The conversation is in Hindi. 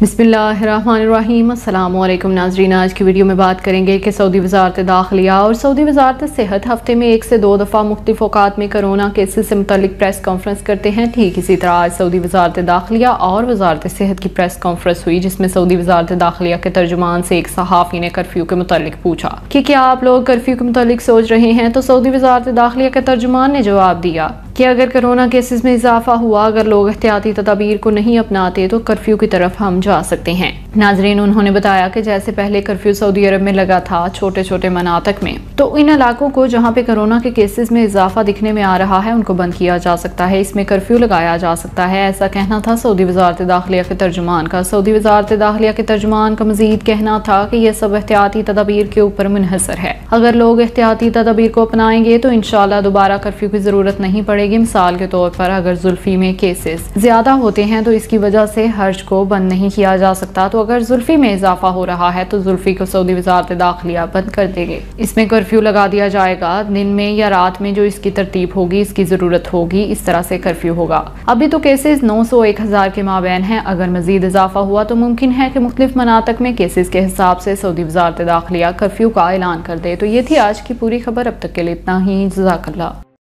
बिस्मिल्लाहिर्रहमानिर्रहीम। अस्सलाम वालेकुम नाज़रीन, आज की वीडियो में बात करेंगे कि सऊदी वज़ारत दाखिला और सऊदी वज़ारत सेहत हफ्ते में 1 से 2 दफ़ा मुख्तलिफ औक़ात में कोरोना केसेस से मुतल्लिक प्रेस कॉन्फ्रेंस करते हैं। ठीक इसी तरह आज सऊदी वज़ारत दाखिला और वज़ारत सेहत की प्रेस कॉन्फ्रेंस हुई, जिसमें सऊदी वज़ारत दाखिला के तर्जुमान से एक सहाफ़ी ने कर्फ्यू के मुतल्लिक पूछा कि क्या आप लोग कर्फ्यू के मुतल्लिक सोच रहे हैं, तो सऊदी वज़ारत दाखिला के तर्जुमान ने जवाब दिया कि अगर कोरोना केसेस में इजाफा हुआ, अगर लोग एहतियाती तदाबीर को नहीं अपनाते तो कर्फ्यू की तरफ हम जा सकते हैं। नाजरीन, उन्होंने बताया कि जैसे पहले कर्फ्यू सऊदी अरब में लगा था छोटे छोटे मनातक में, तो इन इलाकों को जहाँ पे कोरोना के केसेस में इजाफा दिखने में आ रहा है उनको बंद किया जा सकता है, इसमें कर्फ्यू लगाया जा सकता है। ऐसा कहना था सऊदी वज़ारत दाखिला के तर्जुमान का। सऊदी वज़ारत दाखिला के तर्जुमान का मजीद कहना था कि यह सब एहतियाती तदाबीर के ऊपर मुनहसर है। अगर लोग एहतियाती तदाबीर को अपनाएंगे तो इंशाअल्लाह दोबारा कर्फ्यू की जरूरत नहीं पड़ेगी। मिसाल के तौर पर अगर जुल्फी में केसेस ज्यादा होते हैं तो इसकी वजह से हज को बंद नहीं किया जा सकता, तो अगर जुल्फी में इजाफा हो रहा है तो जुल्फी को सऊदी वज़ारत दाखिला बंद कर देंगे। इसमें कर्फ्यू लगा दिया जाएगा, दिन में या रात में जो इसकी तरतीब होगी, इसकी जरूरत होगी, इस तरह से कर्फ्यू होगा। अभी तो केसेस 900-1000 के माबैन है। अगर मजीद इजाफा हुआ तो मुमकिन है कि मुख्तलिफ मनातक में केसेस के हिसाब से सऊदी वज़ारत दाखिला कर्फ्यू का ऐलान कर दे। तो ये थी आज की पूरी खबर। अब तक के लिए इतना ही। जज़ाकल्लाह।